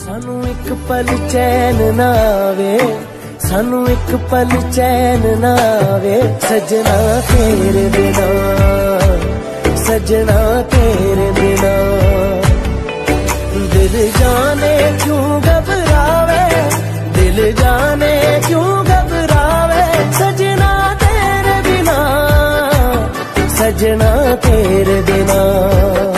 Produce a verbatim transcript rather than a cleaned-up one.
सानू एक पल चैन ना आवे, सानू एक पल चैन ना आवे, सजना तेरे बिना, सजना तेरे बिना। दिल जाने क्यों घबरावे, दिल जाने क्यों घबरावे, सजना तेरे बिना, सजना तेरे बिना।